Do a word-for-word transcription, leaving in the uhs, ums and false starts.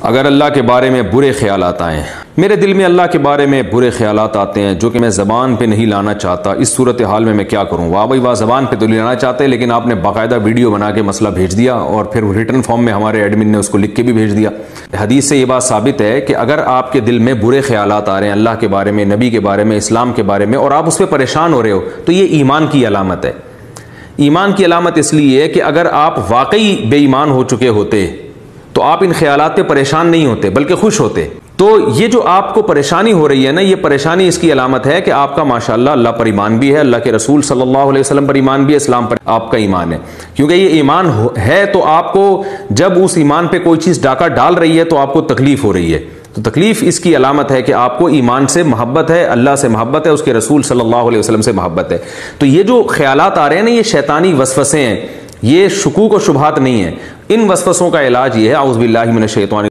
اگر اللہ کے بارے میں برے خیالات آئیں، میرے دل میں اللہ کے بارے میں برے خیالات آتے ہیں جو کہ میں زبان پہ نہیں لانا چاہتا، اس صورتحال میں میں کیا کروں؟ واہ بھائی واہ، زبان پہ تو نہیں لانا چاہتے لیکن آپ نے باقاعدہ ویڈیو بنا کے مسئلہ بھیج دیا اور پھر ریٹن فارم میں ہمارے ایڈمن نے اس کو لکھ کے بھی بھیج دیا۔ حدیث سے یہ بات ثابت ہے کہ اگر آپ کے دل میں برے خیالات آ رہے ہیں اللہ کے بارے میں، نبی کے بارے میں، اسلام کے بارے میں، اور آپ اس پہ پریشان ہو رہے ہو تو یہ ایمان کی علامت ہے۔ ایمان کی علامت اس لیے ہے کہ اگر آپ واقعی بے ایمان ہو چکے ہوتے تو آپ ان خیالات پہ پریشان نہیں ہوتے بلکہ خوش ہوتے۔ تو یہ جو آپ کو پریشانی ہو رہی ہے نا، یہ پریشانی اس کی علامت ہے کہ آپ کا ماشاءاللہ اللہ پر ایمان بھی ہے، اللہ کے رسول صلی اللہ علیہ وسلم پر ایمان بھی ہے، اسلام پر آپ کا ایمان ہے۔ کیونکہ یہ ایمان ہے تو آپ کو جب اس ایمان پہ کوئی چیز ڈاکہ ڈال رہی ہے تو آپ کو تکلیف ہو رہی ہے، تو تکلیف اس کی علامت ہے کہ آپ کو ایمان سے محبت ہے، اللہ سے محبت ہے، اس کے رسول صلی اللہ علیہ وسلم سے محبت ہے۔ تو یہ جو خیالات آ رہے ہیں نا، یہ شیطانی وسوسے ہیں، یہ شکوک و شبہات نہیں ہیں۔ ان وسوسوں کا علاج یہ ہے، اعوذ باللہ من الشیطان